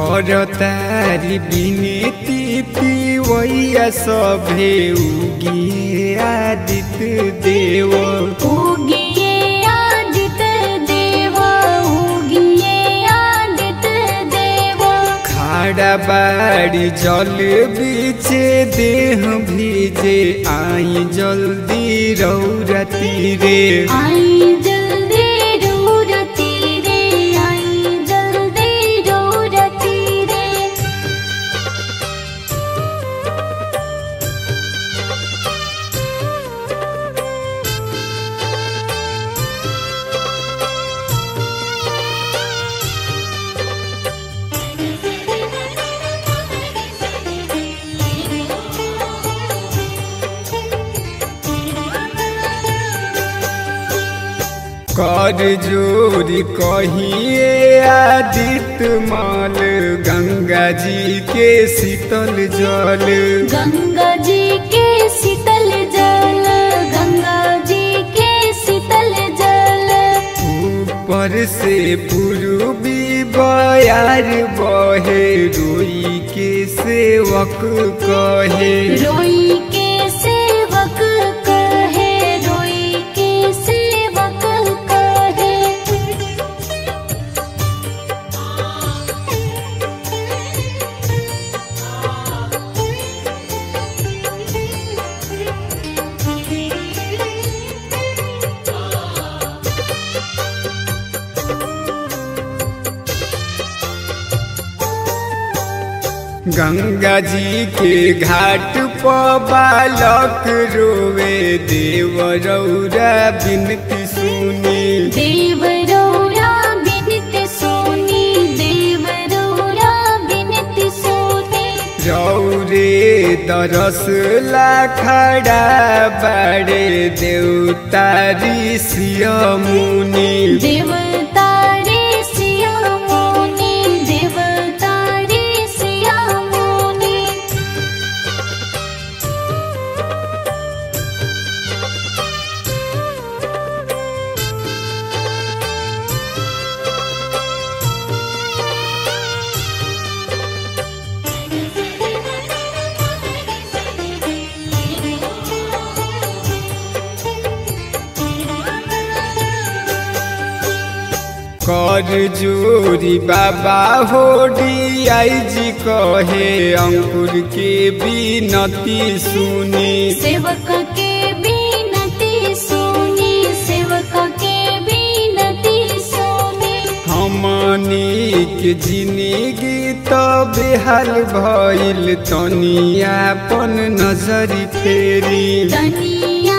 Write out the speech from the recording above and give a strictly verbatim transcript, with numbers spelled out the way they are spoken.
करतारी बिनती पिवैया सभे उगिए आदित्य देव उगिए आदित्य देव उगिए आदित्य देव। खाड़ा बाड़ी जल बीचे देह भीजे आई जल्दी रौरा तीरे आई जल्दी रौरा तीरे आई जल्दी रौरा तीरे। कर जोरी कहिए आदित्य माल गंगा जी के शीतल जल गंगा जी के शीतल जल गंगा जी के शीतल जल। ऊपर से पूर्वी बयार बहे रोई के सेवक कहे रोई के सेवक कहे रोई के सेवक कहे। गंगा जी के घाट पर बालक रोवे देव रौरा बिनती सुनी देव रौरा बिनती सुनी देव रौरा बिनती सुनी। रौरे दरस ला खड़ा बड़े देवता ऋषि मुनि देवता ऋषि मुनि देवता ऋषि मुनि। कर जोरी बाबा हो आई जी कहे अंकुर के बिनती सुनी सेवक के बिनती सुनी सेवक के बिनती सुनी। हमनी के जिंदगी तो बेहाल भइल तनियापन नजर फेरी तनिया